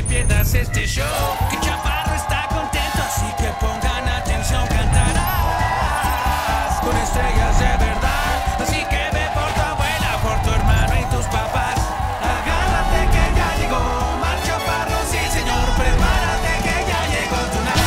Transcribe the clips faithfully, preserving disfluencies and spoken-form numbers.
te pierdas este show. Que Chaparro está contento, así que pongan atención, cantarás con estrellas de verdad. Así que ve por tu abuela, por tu hermano y tus papás. Agárrate que ya llegó Omar Chaparro, sí señor, prepárate que ya llegó tu nada.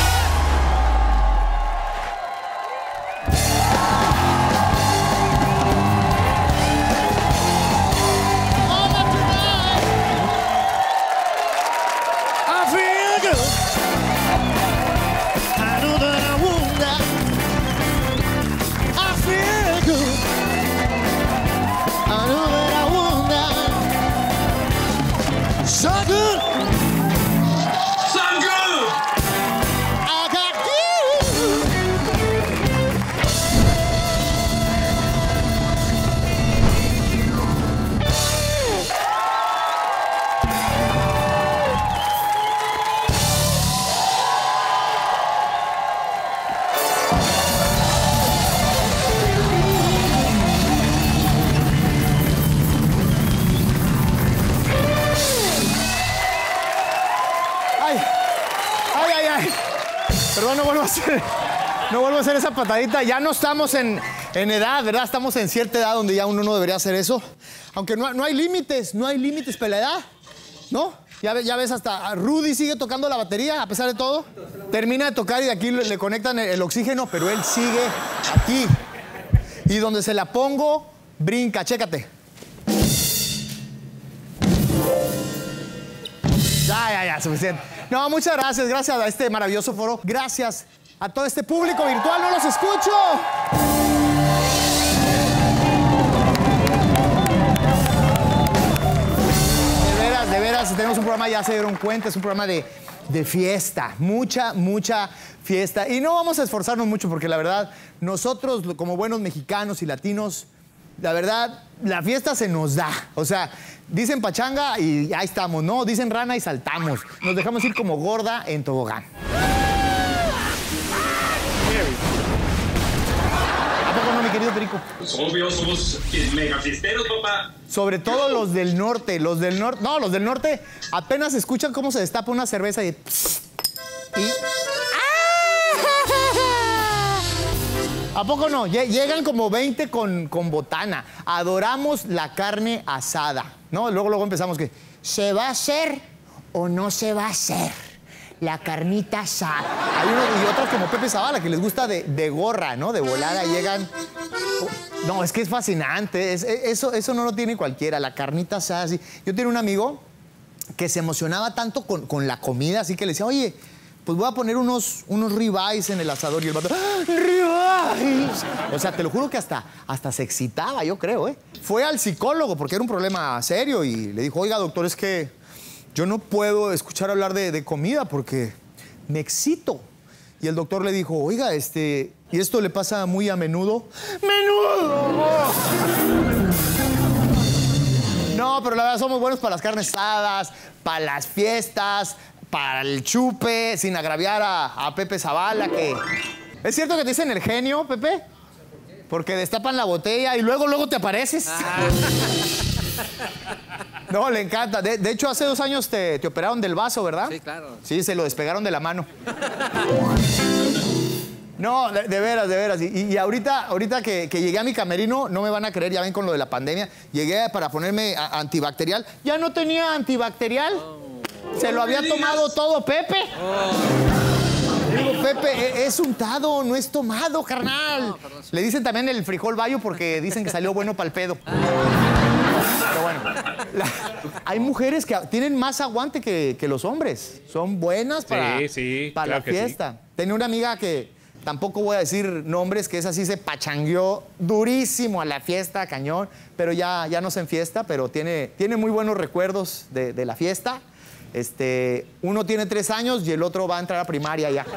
So good. So good. I got you. Ay, ay, ay, ay. Perdón, no vuelvo a hacer, no vuelvo a hacer esa patadita. Ya no estamos en, en edad, ¿verdad? Estamos en cierta edad donde ya uno no debería hacer eso. Aunque no, no hay límites, no hay límites para la edad, ¿no? Ya, ve- ya ves, hasta Rudy sigue tocando la batería a pesar de todo. Termina de tocar y de aquí le, le conectan el, el oxígeno, pero él sigue aquí. Y donde se la pongo, brinca, chécate. Ya, ya, ya, suficiente. No, muchas gracias, gracias a este maravilloso foro. Gracias a todo este público virtual, no los escucho. De veras, de veras, tenemos un programa, ya se dieron cuenta, es un programa de, de fiesta. Mucha, mucha fiesta. Y no vamos a esforzarnos mucho porque la verdad, nosotros como buenos mexicanos y latinos, la verdad, la fiesta se nos da. O sea, dicen pachanga y ahí estamos, ¿no? Dicen rana y saltamos. Nos dejamos ir como gorda en tobogán. ¿A poco no, mi querido Perico? Pues obvio, somos mega fiesteros, papá. Sobre todo los del norte. Los del norte... No, los del norte apenas escuchan cómo se destapa una cerveza y... y ¿a poco no? Lle- Llegan como veinte con, con botana. Adoramos la carne asada, ¿no? Luego, luego empezamos que... ¿Se va a hacer o no se va a hacer? La carnita asada. Hay unos y otros como Pepe Zavala, que les gusta de, de gorra, ¿no? De volada llegan... Oh, no, es que es fascinante. Es- es- eso, eso no lo tiene cualquiera. La carnita asada, así. Yo tenía un amigo que se emocionaba tanto con, con la comida, así que le decía, oye... pues voy a poner unos, unos ribeyes en el asador. Y el vato, ¡ah, ribeyes! O sea, te lo juro que hasta, hasta se excitaba, yo creo, ¿eh? Fue al psicólogo porque era un problema serio y le dijo, oiga, doctor, es que yo no puedo escuchar hablar de, de comida porque me excito. Y el doctor le dijo, oiga, este, ¿y esto le pasa muy a menudo? ¡Menudo! No, pero la verdad somos buenos para las carnes asadas, para las fiestas, para el chupe, sin agraviar a, a Pepe Zavala, que... ¿Es cierto que te dicen el genio, Pepe? Porque destapan la botella y luego, luego te apareces. No, le encanta. De, de hecho, hace dos años te, te operaron del vaso, ¿verdad? Sí, claro. Sí, se lo despegaron de la mano. No, de, de veras, de veras. Y, y ahorita, ahorita que, que llegué a mi camerino, no me van a creer, ya ven con lo de la pandemia, llegué para ponerme a- antibacterial. Ya no tenía antibacterial. Se lo había tomado todo Pepe. Digo, Pepe, e- es untado, no es tomado, carnal. Le dicen también el frijol bayo porque dicen que salió bueno para el pedo. Pero bueno, la- hay mujeres que tienen más aguante que, que los hombres. Son buenas para, Sí, sí, para claro la que sí. fiesta. Tenía una amiga que tampoco voy a decir nombres, que esa sí se pachangueó durísimo a la fiesta, cañón, pero ya, ya no se enfiesta, pero tiene, tiene muy buenos recuerdos de, de la fiesta. Este, uno tiene tres años y el otro va a entrar a primaria ya.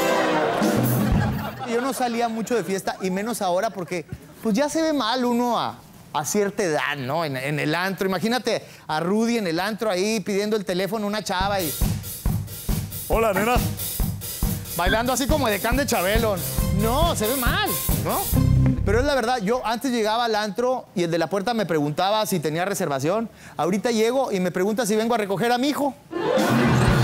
Yo no salía mucho de fiesta y menos ahora porque pues ya se ve mal uno a, a cierta edad, ¿no? En, en el antro. Imagínate a Rudy en el antro ahí pidiendo el teléfono a una chava y... Hola, nena. Bailando así como de can de Chabelo. No, se ve mal, ¿no? Pero es la verdad, yo antes llegaba al antro y el de la puerta me preguntaba si tenía reservación. Ahorita llego y me pregunta si vengo a recoger a mi hijo.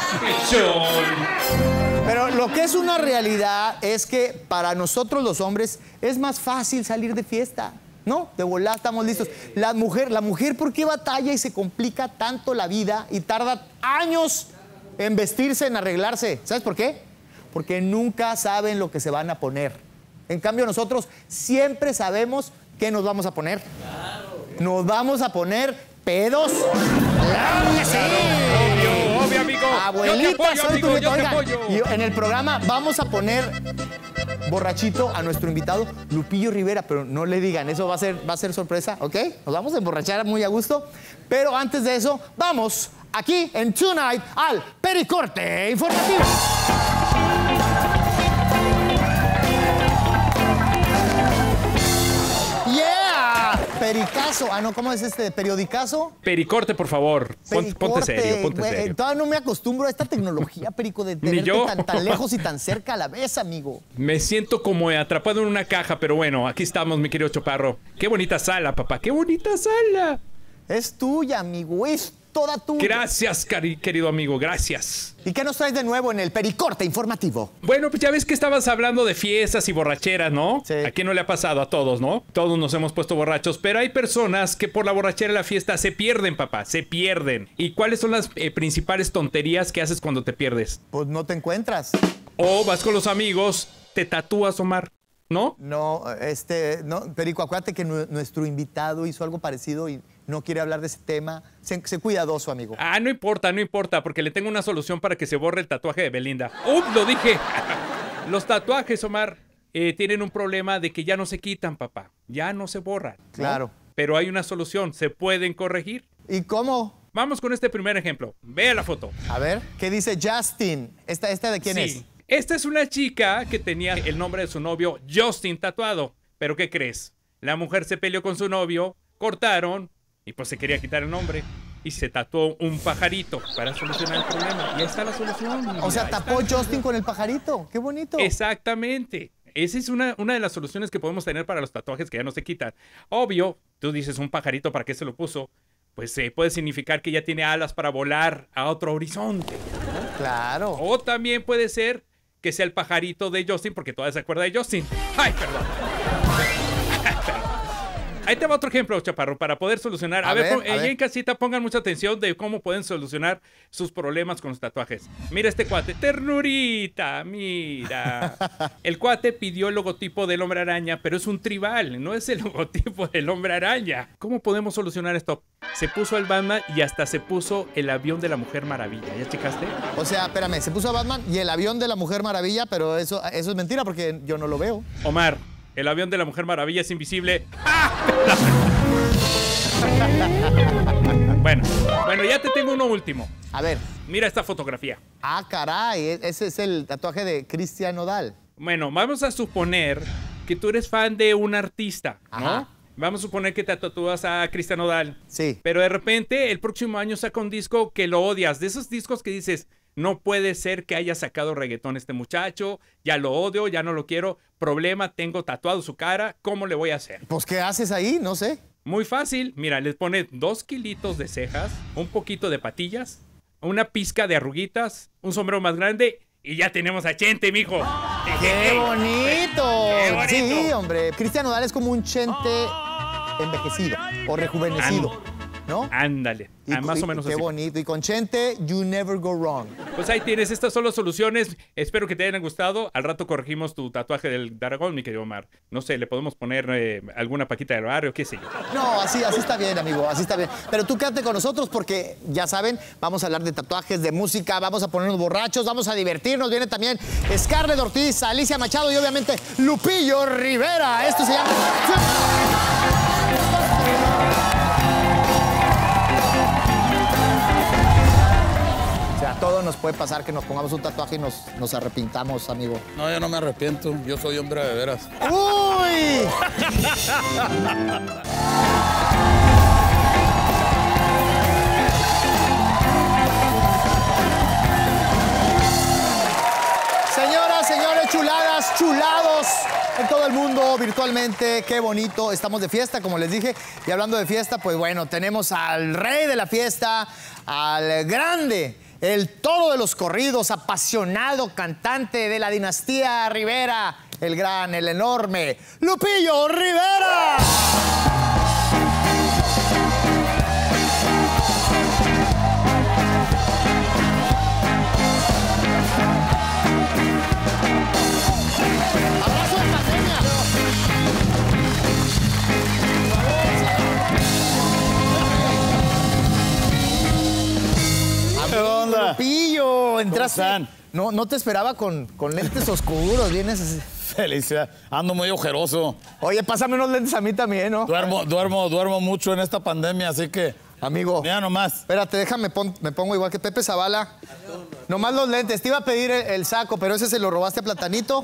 Pero lo que es una realidad es que para nosotros los hombres es más fácil salir de fiesta, ¿no? De volada estamos listos. La mujer, la mujer, ¿por qué batalla y se complica tanto la vida y tarda años en vestirse, en arreglarse? ¿Sabes por qué? Porque nunca saben lo que se van a poner. En cambio, nosotros siempre sabemos qué nos vamos a poner. Nos vamos a poner pedos. ¡Claro que sí! Obvio, obvio, amigo. Abuelita, yo te apoyo, soy amigo, tu yo te oigan, apoyo. y en el programa vamos a poner borrachito a nuestro invitado Lupillo Rivera, pero no le digan, eso va a ser, va a ser sorpresa, ¿ok? Nos vamos a emborrachar muy a gusto, pero antes de eso, vamos aquí en Tonight al Pericorte Informativo. Pericazo. Ah, no, ¿cómo es este? ¿Periodicazo? Pericorte, por favor. Ponte, ponte serio, ponte Güey, serio. Todavía no me acostumbro a esta tecnología, Perico, de tenerte yo. tan, tan lejos y tan cerca a la vez, amigo. Me siento como atrapado en una caja, pero bueno, aquí estamos, mi querido Chaparro. Qué bonita sala, papá, qué bonita sala. Es tuya, amigo, es toda tuya. Gracias, cari querido amigo, gracias. ¿Y qué nos traes de nuevo en el Pericorte Informativo? Bueno, pues ya ves que estabas hablando de fiestas y borracheras, ¿no? Sí. ¿A quién no le ha pasado? A todos, ¿no? Todos nos hemos puesto borrachos, pero hay personas que por la borrachera y la fiesta se pierden, papá, se pierden. ¿Y cuáles son las eh, principales tonterías que haces cuando te pierdes? Pues no te encuentras. O vas con los amigos, te tatúas, Omar, ¿no? No, este, no, Perico, acuérdate que nu nuestro invitado hizo algo parecido y no quiere hablar de ese tema. Sé, sé cuidadoso, amigo. Ah, no importa, no importa, porque le tengo una solución para que se borre el tatuaje de Belinda. ¡Ups, lo dije! Los tatuajes, Omar, eh, tienen un problema de que ya no se quitan, papá. Ya no se borran, ¿no? Claro. Pero hay una solución, se pueden corregir. ¿Y cómo? Vamos con este primer ejemplo. Vea la foto. A ver, ¿qué dice Justin? ¿Esta, esta de quién Sí. es? Esta es una chica que tenía el nombre de su novio, Justin, tatuado. ¿Pero qué crees? La mujer se peleó con su novio, cortaron y pues se quería quitar el nombre. Y se tatuó un pajarito para solucionar el problema. Y ahí está la solución. O sea, Ahí tapó está. Justin con el pajarito. ¡Qué bonito! Exactamente. Esa es una, una de las soluciones que podemos tener para los tatuajes que ya no se quitan. Obvio, tú dices un pajarito, ¿para qué se lo puso? Pues eh, puede significar que ya tiene alas para volar a otro horizonte. Claro. O también puede ser que sea el pajarito de Justin, porque todavía se acuerda de Justin. ¡Ay, perdón! Ahí te va otro ejemplo, Chaparro, para poder solucionar. A, A ver, ver, pon- a ahí ver. en casita pongan mucha atención de cómo pueden solucionar sus problemas con los tatuajes. Mira este cuate, ternurita, mira. El cuate pidió el logotipo del hombre araña, pero es un tribal, no es el logotipo del hombre araña. ¿Cómo podemos solucionar esto? Se puso el Batman y hasta se puso el avión de la Mujer Maravilla. ¿Ya checaste? O sea, espérame, se puso a Batman y el avión de la Mujer Maravilla, pero eso, eso es mentira porque yo no lo veo. Omar, el avión de la Mujer Maravilla es invisible. ¡Ah! Bueno, bueno, ya te tengo uno último. A ver. Mira esta fotografía. Ah, caray, e- ese es el tatuaje de Cristian Nodal. Bueno, vamos a suponer que tú eres fan de un artista, ¿no? Ajá. Vamos a suponer que te tatúas a Cristian Nodal. Sí. Pero de repente, el próximo año saca un disco que lo odias. De esos discos que dices, no puede ser que haya sacado reggaetón este muchacho. Ya lo odio, ya no lo quiero. Problema, tengo tatuado su cara. ¿Cómo le voy a hacer? Pues, ¿qué haces ahí? No sé. Muy fácil. Mira, les pone dos kilitos de cejas, un poquito de patillas, una pizca de arruguitas, un sombrero más grande y ya tenemos a Chente, mijo. ¡Qué bonito! ¡Qué bonito! Sí, hombre. Cristian Nodal es como un Chente envejecido o rejuvenecido, ¿no? Ándale. Y- Ah, más y- o menos Qué así. bonito. Y con Chente, you never go wrong. Pues ahí tienes, estas son las soluciones. Espero que te hayan gustado. Al rato corregimos tu tatuaje del dragón, mi querido Omar. No sé, le podemos poner eh, alguna paquita del barrio, qué sé yo. No, así, así está bien, amigo, así está bien. Pero tú quédate con nosotros porque, ya saben, vamos a hablar de tatuajes, de música, vamos a ponernos borrachos, vamos a divertirnos. Viene también Scarlett Ortiz, Alicia Machado y obviamente Lupillo Rivera. Esto se llama... O sea, todo nos puede pasar que nos pongamos un tatuaje y nos, nos arrepintamos, amigo. No, yo no me arrepiento. Yo soy hombre de veras. ¡Uy! Señoras, señores, chuladas, chulados en todo el mundo, virtualmente, qué bonito. Estamos de fiesta, como les dije. Y hablando de fiesta, pues bueno, tenemos al rey de la fiesta, al grande, el toro de los corridos, apasionado cantante de la dinastía Rivera, el gran, el enorme, Lupillo Rivera. Abrazo de pandemia. ¿Qué onda? Lupillo, entraste. ¿Cómo están? No, no te esperaba con, con lentes oscuros, vienes así. Felicidad. Ando muy ojeroso. Oye, pásame unos lentes a mí también, ¿no? Duermo, duermo, duermo mucho en esta pandemia, así que... Amigo. Mira nomás. Espérate, déjame, pon- me pongo igual que Pepe Zavala. Nomás los lentes. Te iba a pedir el, el saco, pero ese se lo robaste a Platanito.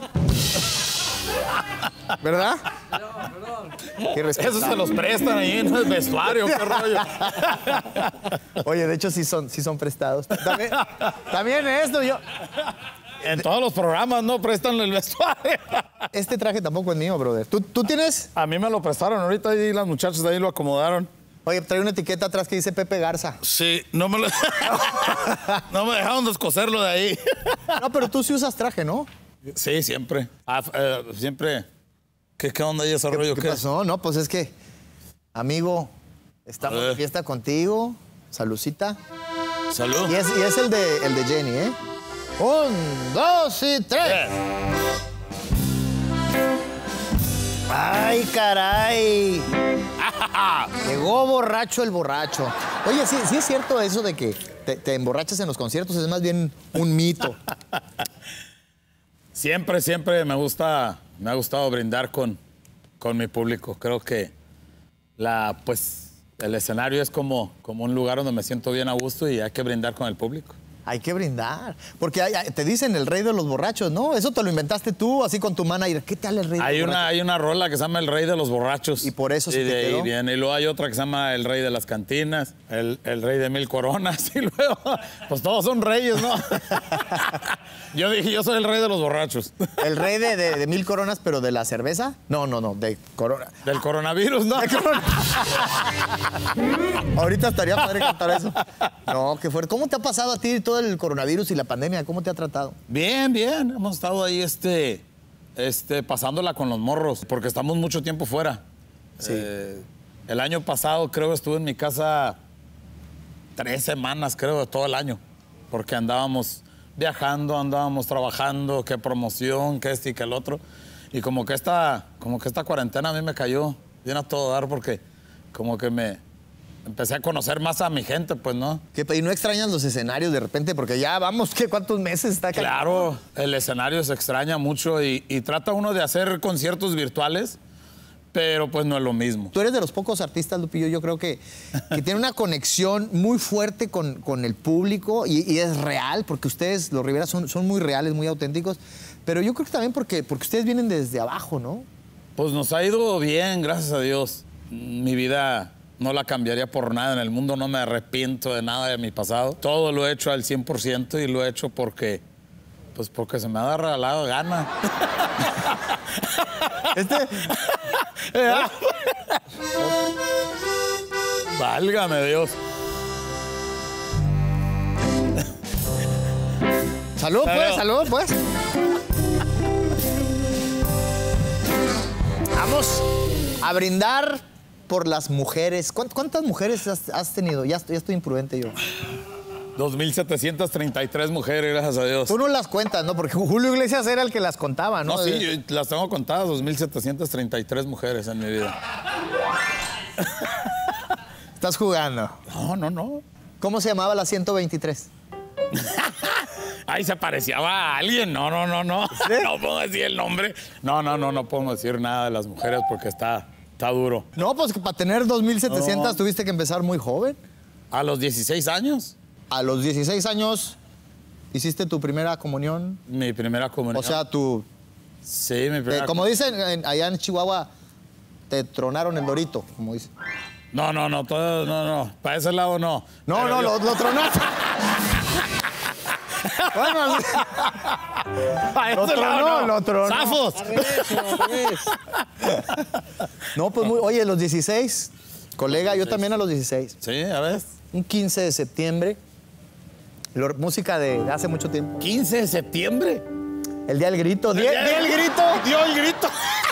¿Verdad? Qué respeto. Esos se los prestan ahí en el vestuario, qué rollo. Oye, de hecho sí son, sí son prestados. También, también esto, yo... En todos los programas no prestan el vestuario. Este traje tampoco es mío, brother. ¿Tú, tú tienes? A mí me lo prestaron ahorita y las muchachas de ahí lo acomodaron. Oye, trae una etiqueta atrás que dice Pepe Garza. Sí, no me lo... no me dejaron descoserlo de ahí. No, pero tú sí usas traje, ¿no? Sí, siempre. Ah, eh, siempre. ¿Qué, ¿Qué onda ahí ese rollo? ¿Qué pasó? No, pues es que, amigo, estamos A de ver. fiesta contigo. Salucita. Salud. Y es, y es el, de, el de Jenny, ¿eh? Un, dos y tres. Eh, ¡Ay, caray! Llegó borracho el borracho. Oye, sí, sí es cierto eso de que te, te emborrachas en los conciertos, es más bien un mito. Siempre, siempre me gusta, me ha gustado brindar con, con mi público. Creo que la, pues, el escenario es como, como un lugar donde me siento bien a gusto y hay que brindar con el público. Hay que brindar. Porque hay- hay- te dicen el rey de los borrachos, ¿no? Eso te lo inventaste tú, así con tu manager. ¿Qué tal el rey de Hay los una, borrachos? hay una rola que se llama El Rey de los Borrachos. Y por eso se y te de ahí quedó. viene. Y luego hay otra que se llama El Rey de las Cantinas, El, el Rey de Mil Coronas. Y luego, pues todos son reyes, ¿no? Yo dije, yo soy el rey de los borrachos. El rey de, de- de mil coronas, pero de la cerveza. No, no, no, de corona. Del coronavirus, ¿no? De corona. Ahorita estaría padre cantar eso. No, qué fuerte. ¿Cómo te ha pasado a ti todo el coronavirus y la pandemia? ¿Cómo te ha tratado? Bien, bien. Hemos estado ahí este, este, pasándola con los morros, porque estamos mucho tiempo fuera. Sí. Eh, el año pasado creo estuve en mi casa tres semanas, creo, todo el año, porque andábamos viajando, andábamos trabajando, qué promoción, qué este y qué el otro. Y como que esta, como que esta cuarentena a mí me cayó bien a todo dar, porque como que me empecé a conocer más a mi gente, pues, ¿no? ¿Qué, ¿Y no extrañas los escenarios de repente? Porque ya vamos, ¿qué? ¿Cuántos meses está acá? Claro, el escenario se extraña mucho y, y trata uno de hacer conciertos virtuales, pero pues no es lo mismo. Tú eres de los pocos artistas, Lupillo, yo creo que, que tiene una conexión muy fuerte con, con el público y, y es real, porque ustedes, los Rivera, son, son muy reales, muy auténticos, pero yo creo que también porque, porque ustedes vienen desde abajo, ¿no? Pues nos ha ido bien, gracias a Dios. Mi vida no la cambiaría por nada en el mundo, no me arrepiento de nada de mi pasado. Todo lo he hecho al cien por ciento y lo he hecho porque, pues porque se me ha regalado gana. Este, Válgame Dios. salud, pues, Salud. salud, pues. Vamos a brindar por las mujeres. ¿Cuánt- ¿Cuántas mujeres has, has tenido? Ya estoy, ya estoy imprudente yo. dos mil setecientas treinta y tres mujeres, gracias a Dios. Tú no las cuentas, ¿no? Porque Julio Iglesias era el que las contaba, ¿no? No, sí, yo las tengo contadas, dos mil setecientas treinta y tres mujeres en mi vida. Estás jugando. No, no, no. ¿Cómo se llamaba la ciento veintitrés? Ay, se parecía a alguien. No, no, no, no. No puedo decir el nombre. No, no, no, no puedo decir nada de las mujeres porque está, está duro. No, pues que para tener dos mil setecientas No. tuviste que empezar muy joven. A los dieciséis años, A los dieciséis años hiciste tu primera comunión. mi primera comunión. O sea, tu... sí, mi te- primera como dicen en- allá en Chihuahua, te tronaron el dorito, como dicen. No, no, no, todo, no, no. Para ese lado no. No, Pero no, yo- lo, lo tronaste. Bueno, para lo ese tronó, lado no. lo tronó. ¡Zafos! no, pues muy, oye, los dieciséis, colega, yo también a los dieciséis. Sí, a ver. Un quince de septiembre, Lo- música de, de hace mucho tiempo. quince de septiembre. El día del grito. ¿Di, El día di del- el grito? Dio el grito.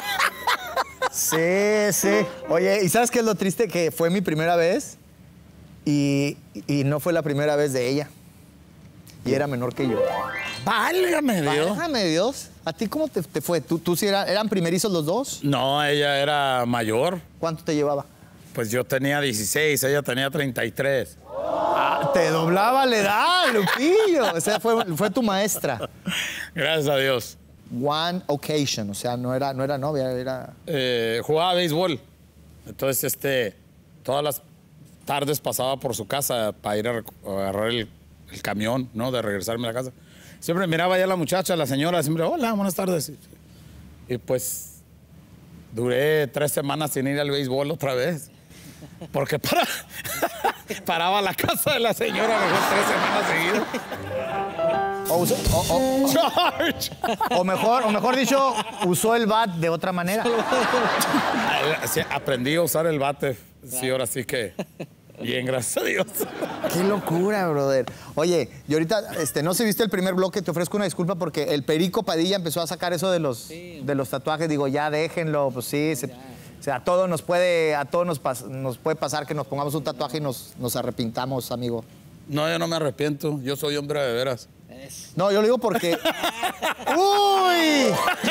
Sí, sí. Oye, ¿y sabes qué es lo triste? Que fue mi primera vez y, y no fue la primera vez de ella. Y era menor que yo. Válgame Dios. Válgame Dios. ¿A ti cómo te, te fue? ¿Tú, tú sí era- eran primerizos los dos? No, ella era mayor. ¿Cuánto te llevaba? Pues yo tenía dieciséis, ella tenía treinta y tres. Ah, te doblaba la edad, Lupillo. O sea, fue, fue tu maestra. Gracias a Dios. One occasion, o sea, no era, no era novia, era... Eh, jugaba béisbol. Entonces, este, todas las tardes pasaba por su casa para ir a, rec- a agarrar el, el camión, ¿no? De regresarme a la casa. Siempre miraba ya a la muchacha, a la señora, siempre, hola, buenas tardes. Y pues duré tres semanas sin ir al béisbol otra vez. Porque para, paraba la casa de la señora mejor tres semanas seguidas. O, usó- o- o- George. o mejor, o mejor dicho, usó el bat de otra manera. Sí, aprendí a usar el bate. Sí, ahora sí que bien, gracias a Dios. Qué locura, brother. Oye, y ahorita, este, no sé, viste el primer bloque, te ofrezco una disculpa porque el Perico Padilla empezó a sacar eso de los, de los tatuajes. Digo, ya déjenlo, pues sí. Se, o sea, a todos nos puede, a todos nos, pas- nos puede pasar que nos pongamos un tatuaje y nos, nos arrepintamos, amigo. No, yo no me arrepiento. Yo soy hombre de veras. No, yo lo digo porque. ¡Uy!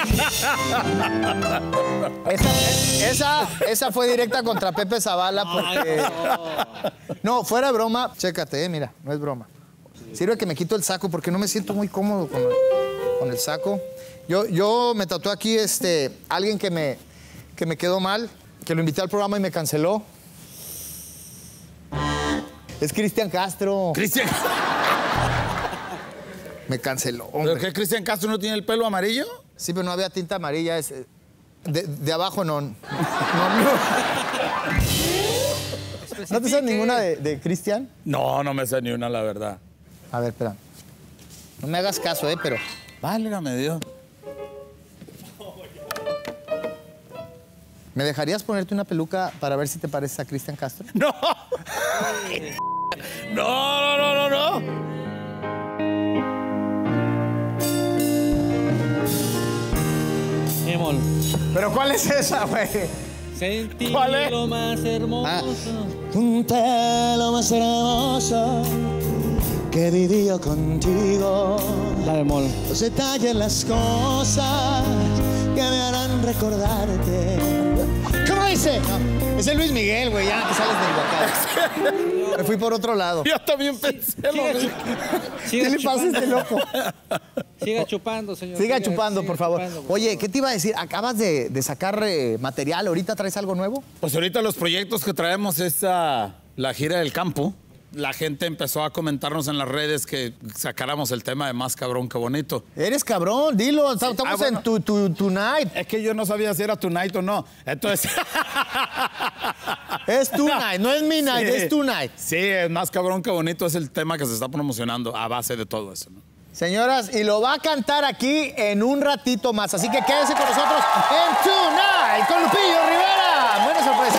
Esa, esa, esa fue directa contra Pepe Zavala porque. No, fuera de broma, chécate, eh, mira, no es broma. Sirve que me quito el saco porque no me siento muy cómodo con el, con el saco. Yo, yo me tatué aquí este, alguien que me, que me quedó mal, que lo invité al programa y me canceló. Es Cristian Castro. Cristian. Me canceló. ¿Pero hombre. qué, Cristian Castro no tiene el pelo amarillo? Sí, pero no había tinta amarilla. Es, eh, de, de abajo no. No, no. ¿No te sabes ninguna de, de Cristian? No, no me sé ni una, la verdad. A ver, espera. No me hagas caso, ¿eh? Pero. Válgame Dios. ¿Me dejarías ponerte una peluca para ver si te pareces a Cristian Castro? No. No, no, no, no, no. Emol. ¿Pero cuál es esa, güey? Sentí ¿Cuál es? lo más hermoso. Ah. Junté lo más hermoso que viví yo contigo. La bemol. Los detalles, las cosas que me harán recordarte. ¿Cómo dice? No, es el Luis Miguel, güey, ya que sales del Huacán. Me fui por otro lado. Yo también pensé lo Siga, mismo. chu- ¿Qué siga le pasa a este loco? Siga chupando, señor. Siga chupando, siga por favor. chupando, por Oye, favor. ¿qué te iba a decir? Acabas de, de sacar eh, material, ¿ahorita traes algo nuevo? Pues ahorita los proyectos que traemos es ah, la gira del campo. La gente empezó a comentarnos en las redes que sacáramos el tema de Más Cabrón que Bonito. Eres cabrón, dilo, estamos Ah, bueno. en tu, tu, Tonight. Es que yo no sabía si era Tonight o no. Entonces. Es Tonight, no es Midnight, Sí. es Tonight. Sí, es Más Cabrón que Bonito es el tema que se está promocionando a base de todo eso, ¿no? Señoras, y lo va a cantar aquí en un ratito más. Así que quédense con nosotros en Tonight con Lupillo Rivera. Buena sorpresa.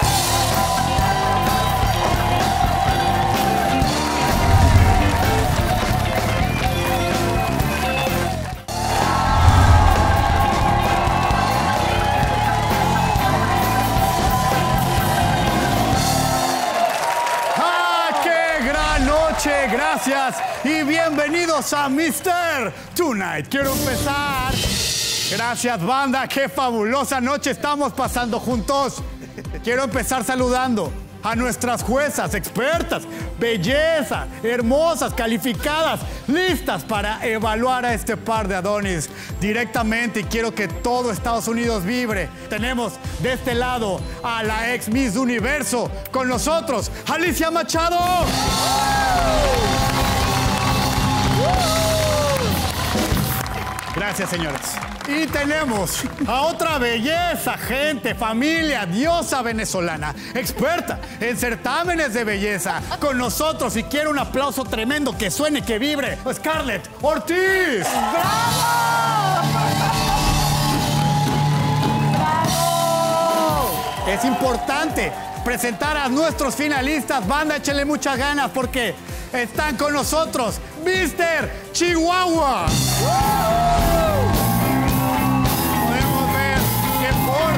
¡Ah, qué gran noche! Gracias y bienvenidos a mister Tonight. Quiero empezar. Gracias, banda. Qué fabulosa noche estamos pasando juntos. Quiero empezar saludando a nuestras juezas expertas, belleza, hermosas, calificadas, listas para evaluar a este par de Adonis directamente, y quiero que todo Estados Unidos vibre. Tenemos de este lado a la ex Miss Universo con nosotros, Alicia Machado. Gracias, señores. Y tenemos a otra belleza, gente, familia, diosa venezolana, experta en certámenes de belleza, con nosotros, y quiero un aplauso tremendo que suene, que vibre, Scarlett Ortiz. es importante presentar a nuestros finalistas. Banda, échenle muchas ganas porque están con nosotros mister Chihuahua. Podemos ver que por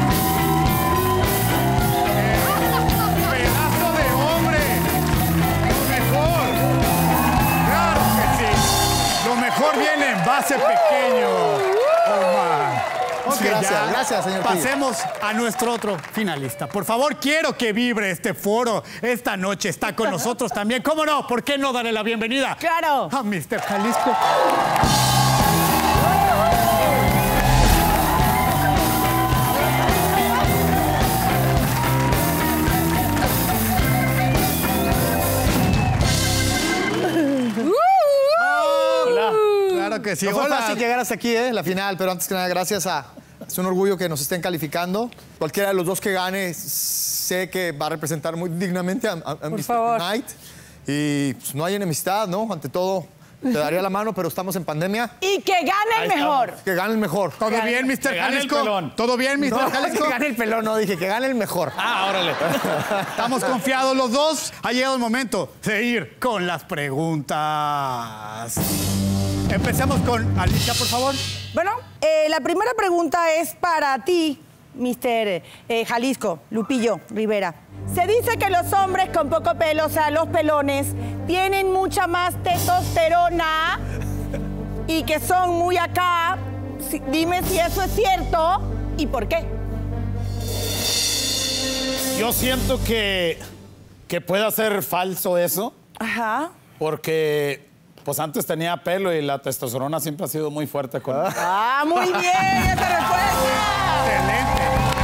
eh, pedazo de hombre, lo mejor, claro que sí, lo mejor viene en base pequeño. Omar. Ok, Gracias, ya gracias, señor Pillo. Pasemos a nuestro otro finalista. Por favor, quiero que vibre este foro. Esta noche está con nosotros también. ¿Cómo no? ¿Por qué no darle la bienvenida? ¡Claro! A mister Jalisco. Hola. Claro que sí. No fue Hola. fácil llegar hasta aquí, ¿eh? La final, pero antes que nada, gracias a... Es un orgullo que nos estén calificando. Cualquiera de los dos que gane, sé que va a representar muy dignamente a, a, a mister favor. Tonight. Y pues, no hay enemistad, ¿no? Ante todo, te daría la mano, pero estamos en pandemia. Y que gane el mejor. Que gane el mejor. ¿Todo bien, mister Que gane el Jalisco? pelón. ¿Todo bien, mister No, Jalisco? que gane el pelón, no, dije que gane el mejor. Ah, órale. Estamos confiados los dos. Ha llegado el momento de ir con las preguntas. Empecemos con Alicia, por favor. Bueno, eh, la primera pregunta es para ti, mister eh, Jalisco, Lupillo Rivera. Se dice que los hombres con poco pelo, o sea, los pelones, tienen mucha más testosterona y que son muy acá. Si- dime si eso es cierto y por qué. Yo siento que, que pueda ser falso eso, Ajá. porque pues antes tenía pelo y la testosterona siempre ha sido muy fuerte con... Ah, muy bien esa respuesta. Excelente.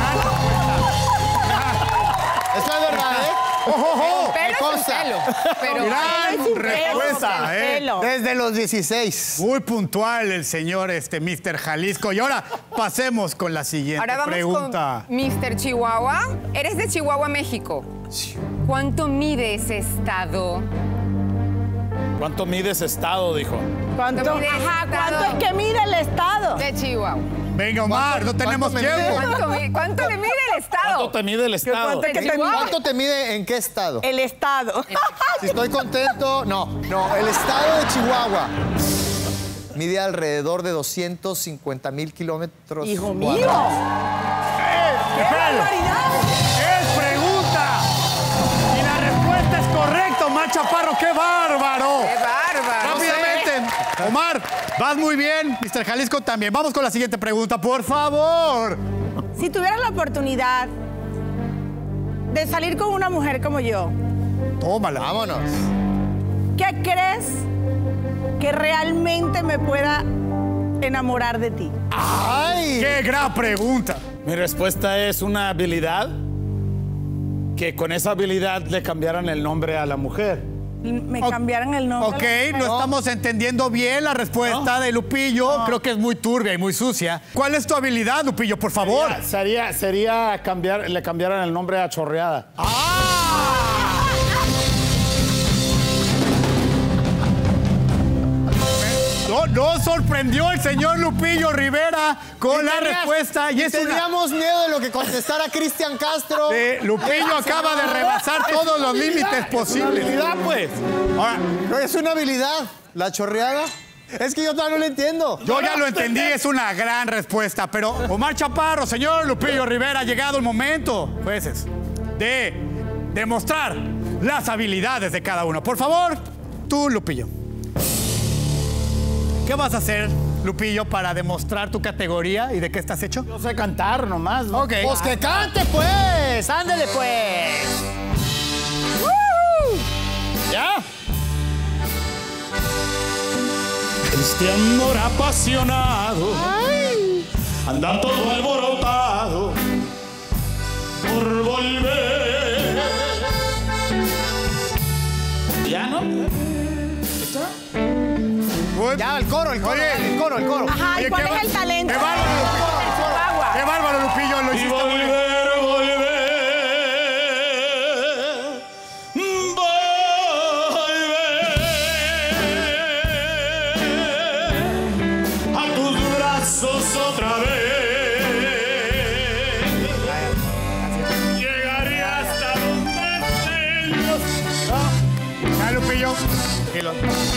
Esto es verdad, ¿eh? ¡Ojo, ojo! Me Pelo es consta. pelo. Pero Gran Sin pelo, respuesta, sin ¿eh? pelo. Desde los dieciséis. Muy puntual el señor este mister Jalisco. Y ahora pasemos con la siguiente ahora vamos pregunta. con mister Chihuahua. Eres de Chihuahua, México. ¿Cuánto mide ese estado? ¿Cuánto mide ese estado? Dijo. ¿Cuánto, ¿Cuánto mide el ajá, estado? ¿cuánto es que mide el estado? De Chihuahua. Venga, Omar, no tenemos cuánto me tiempo. ¿Cuánto, mi- cuánto le mide el estado? ¿Cuánto te mide el estado? ¿Cuánto es que te Chihuahua. mide? ¿Cuánto te mide en qué estado? El estado. Si estoy contento, no, no. El estado de Chihuahua mide alrededor de doscientos cincuenta mil kilómetros. Hijo mío. cuadrados. ¡Qué Espéralo. barbaridad! ¡Es pregunta! Y la respuesta es correcta, Omar Chaparro. ¡Qué bárbaro! ¡Qué bárbaro! Rápidamente. Omar, vas muy bien. mister Jalisco también. Vamos con la siguiente pregunta, por favor. Si tuvieras la oportunidad de salir con una mujer como yo, Tómala. Vámonos. ¿qué crees que realmente me pueda enamorar de ti? ¡Ay! ¡Qué gran pregunta! Mi respuesta es una habilidad que con esa habilidad le cambiaran el nombre a la mujer. Me Ok. cambiaran el nombre. Ok, a la no mujer. estamos entendiendo bien la respuesta de Lupillo. Creo que es muy turbia y muy sucia. ¿Cuál es tu habilidad, Lupillo, por favor? Sería, sería cambiar, le cambiaran el nombre a Chorreada. No, no sorprendió el señor Lupillo Rivera con la Tenías- respuesta y es una... Teníamos miedo de lo que contestara Cristian Castro. Sí, Lupillo acaba de rebasar todos los límites posibles. Habilidad, pues. Ahora, No, es una habilidad. La chorreada. Es que yo todavía no lo entiendo. yo ya lo entendí, es una gran respuesta, pero Omar Chaparro, señor Lupillo Rivera, ha llegado el momento, jueces, de demostrar las habilidades de cada uno. Por favor, tú, Lupillo. ¿Qué vas a hacer, Lupillo, para demostrar tu categoría y de qué estás hecho? Yo sé cantar nomás, ¿no? Ok. Pues que cante, pues. Ándele, pues. ¿Ya? Este amor apasionado anda todo alborotado por volver. ¿Ya no? ¿Está? Muy- Ya, el coro, el coro, Oye. el coro, el coro. Ajá, ¿y Oye, cuál qué es ba- el talento? ¡Qué bárbaro! De Chihuahua. ¡Qué bárbaro, Lupillo! Lo Y hiciste muy bien. volver, volver, volver a tus brazos otra vez. nervios? No. Ya, Lupillo. Tranquilo.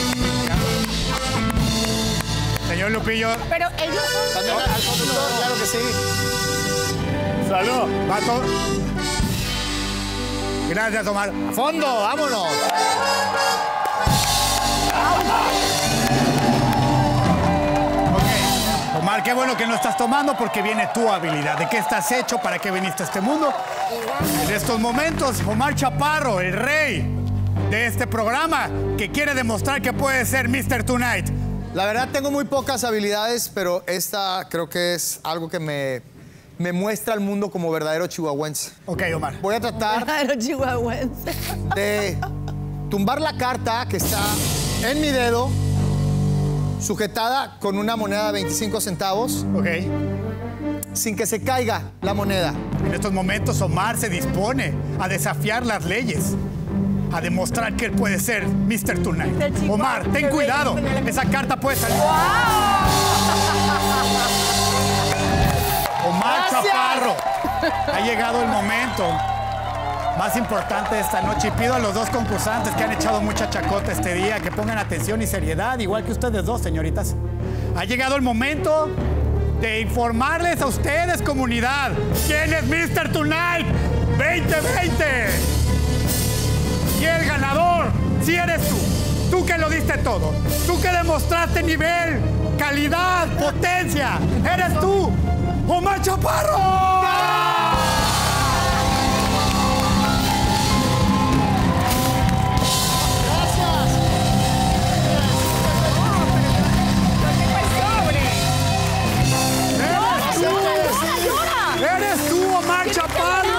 Señor Lupillo. Pero ellos son... También al conductor, claro que sí. Salud. Vato. Gracias, Omar. A fondo, vámonos. Ok. Omar, qué bueno que no estás tomando porque viene tu habilidad. ¿De qué estás hecho? ¿Para qué viniste a este mundo? En estos momentos, Omar Chaparro, el rey de este programa, que quiere demostrar que puede ser mister Tonight. La verdad tengo muy pocas habilidades, pero esta creo que es algo que me, me muestra al mundo como verdadero chihuahuense. Ok, Omar. Voy a tratar Claro, chihuahuense. de tumbar la carta que está en mi dedo, sujetada con una moneda de veinticinco centavos, Ok. sin que se caiga la moneda. En estos momentos, Omar se dispone a desafiar las leyes, a demostrar que él puede ser mister Tonight. Mister Chihuahua. Omar, ten Qué cuidado. bello. Esa carta puede salir. Omar Gracias. Chaparro, ha llegado el momento más importante de esta noche y pido a los dos concursantes que han echado mucha chacota este día que pongan atención y seriedad, igual que ustedes dos, señoritas. Ha llegado el momento de informarles a ustedes, comunidad, quién es mister Tonight veinte veinte. Y el ganador, si eres tú, tú que lo diste todo, tú que demostraste nivel, calidad, potencia, eres tú, Omar Chaparro. ¡Eres tú, Omar Chaparro!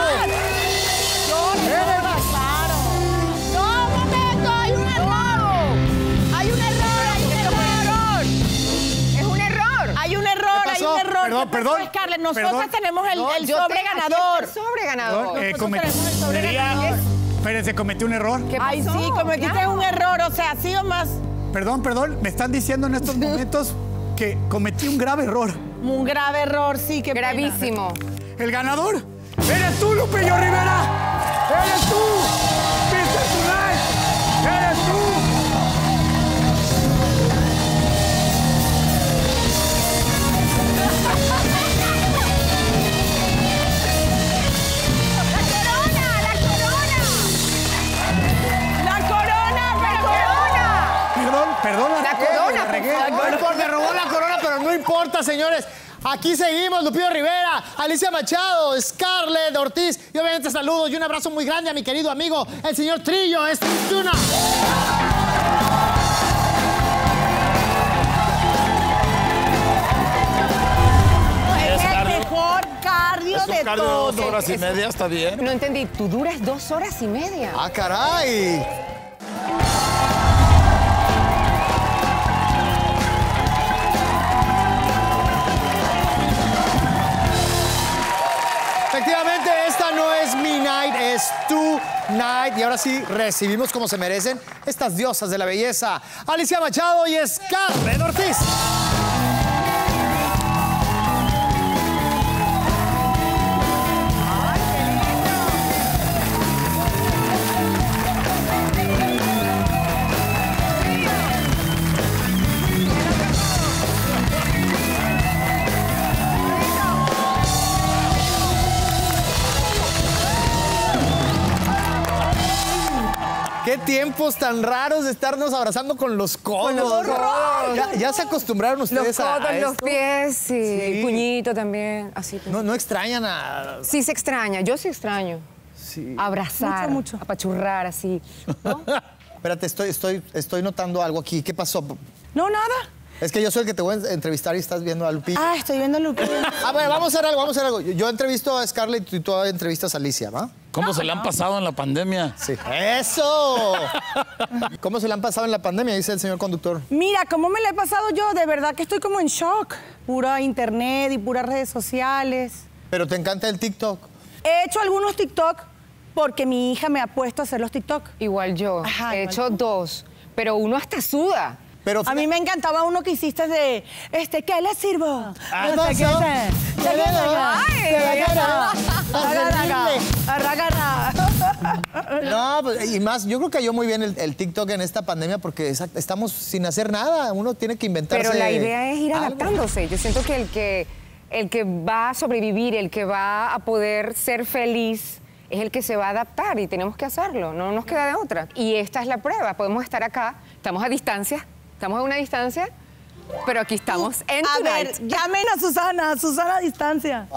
No, un momento, hay un error. Hay un error, hay un error. Es un error. Hay un error, ¿Qué hay pasó? un error. Perdón, ¿Qué pasó, perdón, Scarlett? Nosotros perdón. tenemos el, No, el yo sobre te- aquí ganador. está el sobre ganador. Eh, Nosotros comet- tenemos el sobre diría- ganador. Espérense, cometí un error. ¿Qué Ay, pasó? sí, cometiste Claro. un error, o sea, sí o más. Perdón, perdón, me están diciendo en estos momentos que cometí un grave error. Un grave error, sí, que Gravísimo. El ganador, eres tú, Lupillo Rivera. Eres tú, mister Tonight. Eres tú. ¡La corona, la corona! Perdón, perdón. La regué, corona, la regué. por No importa, me robó la corona, pero no importa, señores. Aquí seguimos, Lupillo Rivera, Alicia Machado, Scarlett Ortiz y obviamente saludos y un abrazo muy grande a mi querido amigo, el señor Trillo. Esto es Tuna. Es el mejor cardio de todos. Dos horas y media, está bien. No entendí. Tú duras dos horas y media. ¡Ah, caray! Efectivamente, esta no es mi night, es tu night. Y ahora sí, recibimos como se merecen estas diosas de la belleza. Alicia Machado y Scarlett Ortiz. Qué tiempos tan raros de estarnos abrazando con los codos. los codos. Ya, ya se acostumbraron Los ustedes a, codos, a los esto. pies, sí. Sí. El puñito también. Así. No, no extrañan a... Sí se extraña. Yo sí extraño. Sí. Abrazar, Mucho, mucho. apachurrar así. ¿no? Espérate, estoy, estoy, estoy notando algo aquí. ¿Qué pasó? No, nada. Es que yo soy el que te voy a entrevistar y estás viendo a Lupillo. Ah, estoy viendo a Lupillo. Ah, bueno, vamos a hacer algo, vamos a hacer algo. Yo, yo entrevisto a Scarlett y tú entrevistas a Alicia, ¿va? ¿Cómo se le han pasado en la pandemia? Sí. ¡Eso! ¿Cómo se le han pasado en la pandemia? Dice el señor conductor. Mira, ¿cómo me la he pasado yo? De verdad que estoy como en shock. Pura internet y puras redes sociales. Pero te encanta el TikTok. He hecho algunos TikTok porque mi hija me ha puesto a hacer los TikTok. Igual yo. Ajá, He igual hecho tú. dos. Pero uno hasta suda. Pero A mí me encantaba uno que hiciste de, este, ¿qué le sirvo? Ah, No sé qué pasó. sé. ¿Qué le No, pues, y más, yo creo que cayó muy bien el, el TikTok en esta pandemia porque exact- estamos sin hacer nada. Uno tiene que inventarse. Pero la idea es ir algo. adaptándose. Yo siento que el que el que va a sobrevivir, el que va a poder ser feliz, es el que se va a adaptar y tenemos que hacerlo. No nos queda de otra. Y esta es la prueba. Podemos estar acá, estamos a distancia, estamos a una distancia, pero aquí estamos en A Tonight. ver, llamen a Susana, Susana a distancia.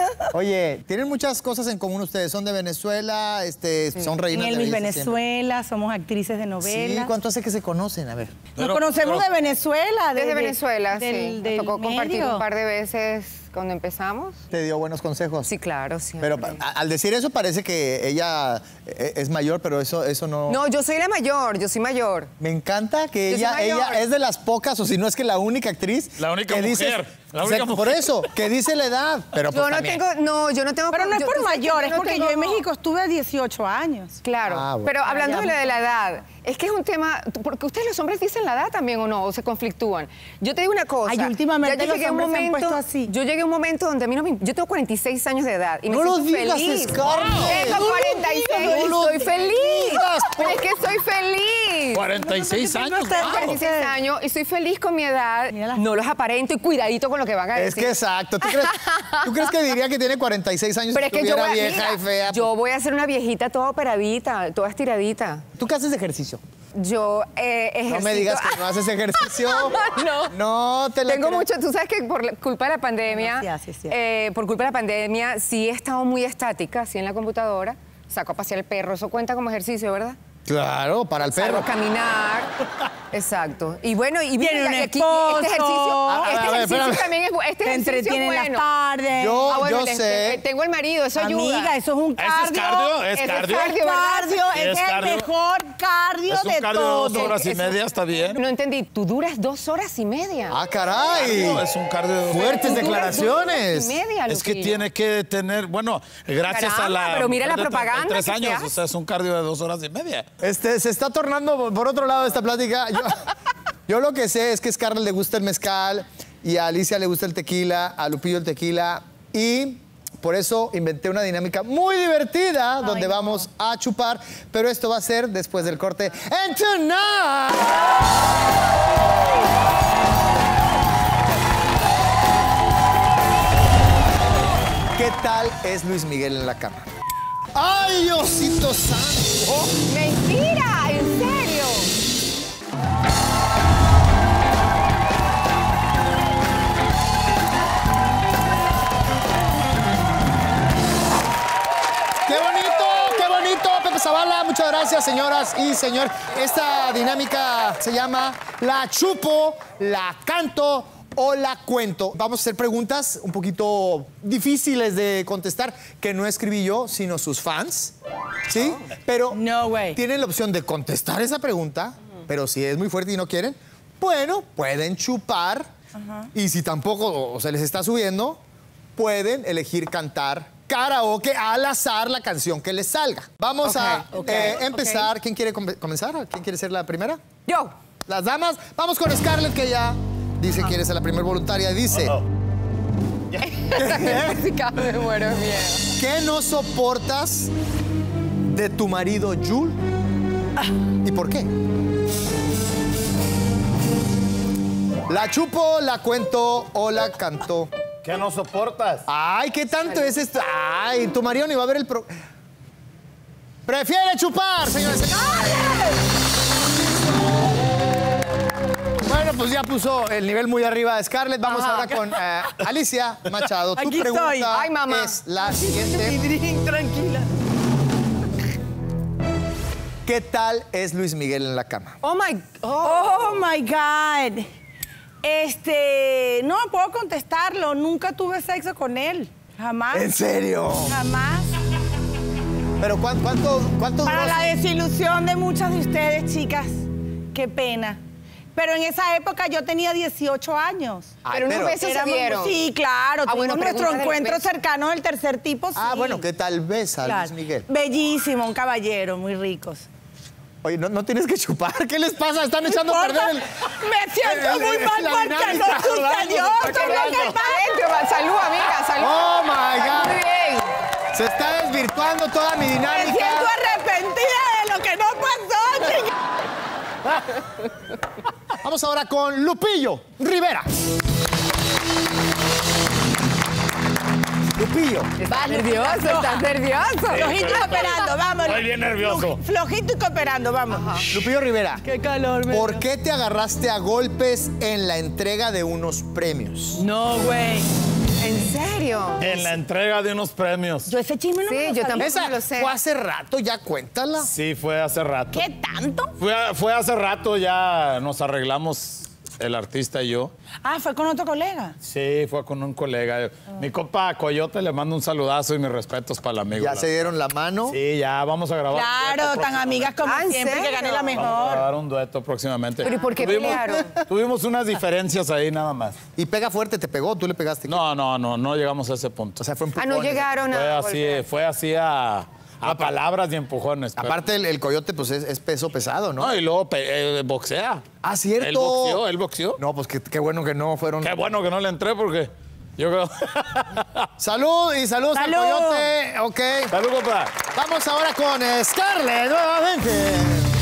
Oye, tienen muchas cosas en común ustedes. Son de Venezuela, este, son En reinas el de Miss belleza siempre. Venezuela, somos actrices de Sí, novelas. ¿cuánto hace que se conocen? A ver. Nos conocemos de Venezuela. de- Desde de- Venezuela, del- sí. del Nos tocó compartir medio. un par de veces cuando empezamos. ¿Te dio buenos consejos? Sí, claro, siempre. Pero a- al decir eso parece que ella eh, es mayor, pero eso, eso no... No, yo soy la mayor, yo soy mayor. Me encanta que Yo soy ella, mayor. ella es de las pocas, o si no es que la única actriz. La única que dice- mujer, la o única sea, mujer. Por eso, que dice la edad. Pero Yo pues no también. tengo, no, yo no tengo... Pero no es yo- por tú sabes que mayor, es no porque tengo- yo en México estuve a dieciocho años. Claro, Ah, bueno. pero hablando Ah, de ya. lo de la edad, es que es un tema, porque ustedes los hombres dicen la edad también o no, o se conflictúan. Yo te digo una cosa. Ay, últimamente ya yo los llegué a un hombres se han momento, puesto así. Yo llegué a un momento donde a mí no me... Yo tengo cuarenta y seis años de edad y me No lo siento digas, feliz. Scarlett. Tengo No lo cuarenta y seis digas, y no lo estoy feliz. digas, Pero es que soy feliz. cuarenta y seis años. Usted- wow. cuarenta y seis años y soy feliz con mi edad. Mira las- No los aparento y cuidadito con lo que van a Es decir. que exacto. ¿Tú crees, ¿Tú crees que diría que tiene cuarenta y seis años Pero y es que yo estuviera voy, a- vieja mira, y fea? yo voy a ser una viejita toda operadita, toda estiradita. ¿Tú qué haces de ejercicio? Yo eh, ejercito... No me digas que no haces ejercicio. No. No te la Tengo creo. mucho, tú sabes que por la- culpa de la pandemia, Sí, sí, sí. eh, por culpa de la pandemia, sí he estado muy estática, así en la computadora. Saco a pasear el perro, eso cuenta como ejercicio, ¿verdad? Claro, para el Salgo perro. a caminar. Exacto. Y bueno, y mira, Tiene un y aquí esposo. este ejercicio, A- a este ver, ejercicio espérame. también es bu- este Te ejercicio es entretiene en las bueno. tardes. Yo- Ah, bueno, yo le- sé. eh, tengo el marido, eso ayuda. Amiga, eso es un ¿Ese es cardio. cardio? ¿Es Ese es cardio? cardio, ¿verdad? Cardio, Sí, es, es el cardio. mejor cardio Es un de cardio de todos. dos horas y Eso- media, está bien. No entendí, tú duras dos horas y media. Ah, caray. No, es un cardio de dos horas. Fuertes Tú duras dos horas declaraciones. y media, Es que Lupillo. tiene que tener, bueno, gracias Caramba, a la. pero mira la mujer de propaganda treinta y tres que se años, o sea, es un cardio de dos horas y media. Este, se está tornando por otro lado esta plática. Yo, yo lo que sé es que a Scarlett le gusta el mezcal y a Alicia le gusta el tequila, a Lupillo el tequila y por eso inventé una dinámica muy divertida donde vamos a chupar, pero esto va a ser después del corte en Tonight. ¿Qué tal es Luis Miguel en la cama? ¡Ay, Diosito santo! ¡Mentira! ¿En serio? ¡Qué bonito! ¡Qué bonito! Pepe Zavala, muchas gracias, señoras y señores. Esta dinámica se llama La Chupo, La Canto o La Cuento. Vamos a hacer preguntas un poquito difíciles de contestar, que no escribí yo, sino sus fans. ¿Sí? Pero No way. tienen la opción de contestar esa pregunta, pero si es muy fuerte y no quieren, bueno, pueden chupar. Y si tampoco se les está subiendo, pueden elegir cantar karaoke al azar la canción que les salga. Vamos a Ok, eh, ok. empezar. ¿Quién quiere come- comenzar? ¿Quién quiere ser la primera? Yo. Las damas. Vamos con Scarlett, que ya dice quiere ser la primera voluntaria. Dice, Esa música me muero de miedo. ¿qué no soportas de tu marido Jul? ¿Y por qué? ¿La chupo, la cuento o la canto? ¿Qué no soportas? Ay, ¿qué tanto es esto? Ay, tu marido ni va a ver el pro... Prefiere chupar, señores. y señores. Bueno, pues ya puso el nivel muy arriba de Scarlett. Vamos Ajá. ahora con eh, Alicia Machado. Tu Aquí pregunta estoy. Ay, mamá. es la Mi siguiente. drink, tranquila. ¿Qué tal es Luis Miguel en la cama? Oh my... Oh. Oh my God. Este, no puedo contestarlo. Nunca tuve sexo con él. Jamás. ¿En serio? Jamás. ¿Pero cuán- cuánto, cuánto Para duró? la desilusión de muchas de ustedes, chicas. Qué pena. Pero en esa época yo tenía dieciocho años. Ay, Pero unos besos se Éramos- dieron. Sí, claro. Ah, bueno, tuvimos nuestro pregunta del encuentro beso. cercano del tercer tipo, sí. Ah, bueno, ¿qué tal ves a Claro. Luis Miguel? Bellísimo, un caballero, muy ricos. Oye, no, no tienes que chupar. ¿Qué les pasa? Están echando a perder el... Me siento el- muy el- mal la porque dinámica, no sucedió. vamos, Eso es lo que pasa. Salud, amiga, salud. Oh, my God. Muy bien. Se está desvirtuando toda mi Me dinámica. siento arrepentida de lo que no pasó, chica. Vamos ahora con Lupillo Rivera. Lupillo. Estás nervioso, estás nervioso. Flojito y cooperando, vamos. Estoy bien nervioso. Flojito y cooperando, vamos. Lupillo Rivera. Qué calor, me ¿Por qué te agarraste a golpes en la entrega de unos premios? No, güey. ¿En serio? En la entrega de unos premios. Yo ese chisme no Sí, me lo yo sabía. tampoco. Esa lo sé. fue hace rato, ya cuéntala. Sí, fue hace rato. ¿Qué tanto? Fue, fue hace rato, ya nos arreglamos el artista y yo. Ah, fue con otro colega. Sí, fue con un colega. Mi compa Coyote, le mando un saludazo y mis respetos para el amigo. Ya se dieron la mano. Sí, ya vamos a grabar. un Claro, dueto tan próximamente. amigas como Ah, ¿en siempre, que serio? gane la Vamos a mejor. grabar un dueto próximamente. ¿Pero y por qué tuvimos, pelearon? Tuvimos unas diferencias ahí nada más. Y pega fuerte, te pegó, tú le pegaste. No, no, no, no llegamos a ese punto. O sea, fue Ah, no empujones. llegaron Fue a así, golpear. fue así a, a palabras y empujones. pero- Aparte, el, el coyote, pues es, es peso pesado, ¿no? No, y luego pe- eh, boxea. Ah, cierto. Él boxeó, él boxeó. No, pues qué, qué bueno que no fueron. Qué bueno que no le entré porque yo creo. Salud y saludos Salud. al coyote. Ok. Salud, compa. Vamos ahora con eh, Scarlett nuevamente.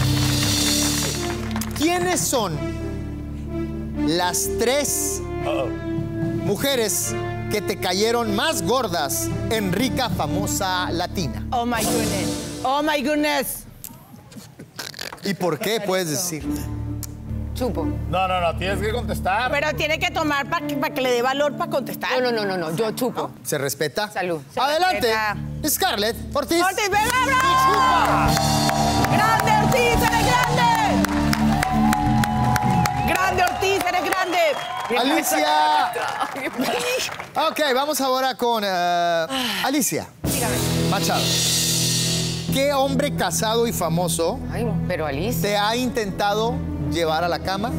¿Quiénes son las tres mujeres que te cayeron más gordas en Rica Famosa Latina? Oh my goodness. Oh my goodness. ¿Y por qué puedes decir? Chupo. No, no, no, tienes que contestar. Pero tiene que tomar para que, pa' que le dé valor para contestar. No, no, no, no, no, yo chupo. ¿Se respeta? Salud. Se Adelante, respeta. Scarlett Ortiz. Ortiz, venga, bravo. ¡Grande, Ortiz, eres grande! ¡Grande, Ortiz, eres grande! Alicia. Ok, vamos ahora con eh, Alicia Machado. ¿Qué hombre casado y famoso Ay, pero Alicia. te ha intentado llevar a la cama?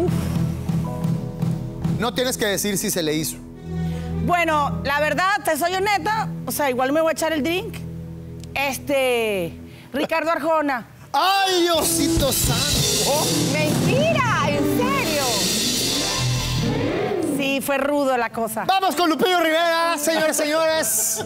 No tienes que decir si se le hizo. Bueno, la verdad, te soy honesta, o sea, igual me voy a echar el drink. Este, Ricardo Arjona. ¡Ay, Diosito santo! Mentira, en serio. Sí, fue rudo la cosa. Vamos con Lupillo Rivera, señores, señores.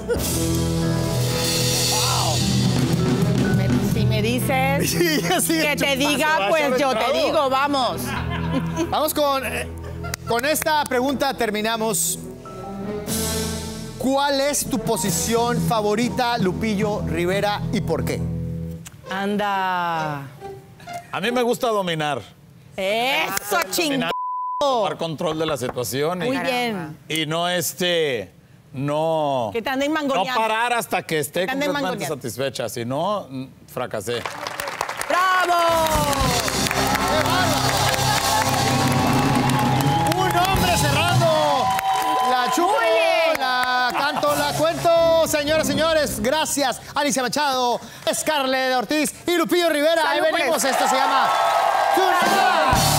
Me- Si me dices Sí, ya sigue que te chupando. diga, pues yo te digo, vamos. Vamos con, eh, con esta pregunta terminamos. ¿Cuál es tu posición favorita, Lupillo Rivera, y por qué? Anda. A mí me gusta dominar. Eso, chingón. Tomar control de la situación y, Muy bien. y no este. No. Que te anden No mangoneando. parar hasta que esté Que te anden completamente mangoneando. satisfecha. Si no, mm, fracasé. ¡Bravo! Un hombre cerrando. La chupo, la canto, la cuento. Señoras, señores, gracias. Alicia Machado, Scarlett Ortiz y Lupillo Rivera. Ahí Salud, venimos. pues. Esto se llama Tonight.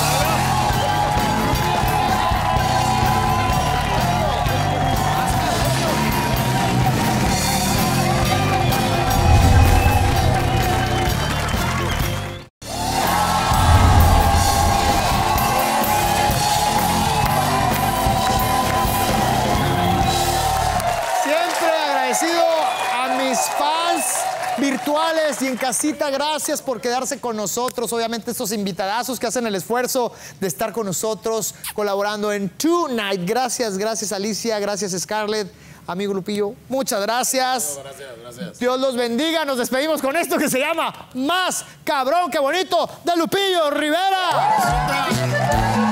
Siempre agradecido a mis fans virtuales y en casita. Gracias por quedarse con nosotros. Obviamente estos invitadazos que hacen el esfuerzo de estar con nosotros colaborando en Tonight. Gracias, gracias Alicia, gracias Scarlett. Amigo Lupillo, muchas gracias. Gracias, gracias. Dios los bendiga. Nos despedimos con esto que se llama Más Cabrón que Bonito de Lupillo Rivera.